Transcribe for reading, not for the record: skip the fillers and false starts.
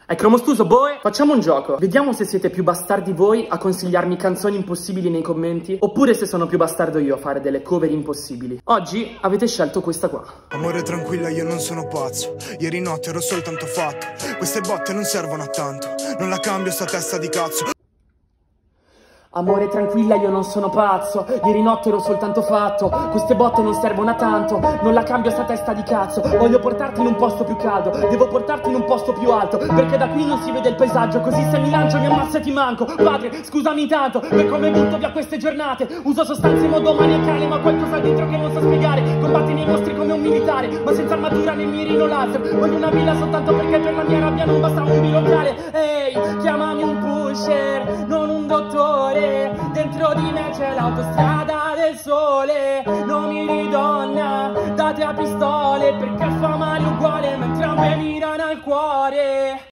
È Cromostuso, boe! Facciamo un gioco. Vediamo se siete più bastardi voi a consigliarmi canzoni impossibili nei commenti, oppure se sono più bastardo io a fare delle cover impossibili. Oggi avete scelto questa qua. Amore tranquilla, io non sono pazzo. Ieri notte ero soltanto fatto. Queste botte non servono a tanto. Non la cambio sta testa di cazzo. Amore tranquilla, io non sono pazzo. Ieri notte ero soltanto fatto. Queste botte non servono a tanto. Non la cambio sta testa di cazzo. Voglio portarti in un posto più caldo. Devo portarti in un posto più alto, perché da qui non si vede il paesaggio. Così se mi lancio mi ammazzo e ti manco. Padre, scusami tanto per come butto via queste giornate. Uso sostanze in modo maniacale, ma qualcosa dentro che non so spiegare. Combatti nei mostri come un militare, ma senza armatura né mirino laser. Voglio una villa soltanto perché per la mia rabbia non basta un bilocale. Ehi, chiamami un pusher, non un dottore. Dentro di me c'è l'autostrada del sole. Non mi ridonna, date a pistole, perché fa male uguale, mentre a me mirano al cuore.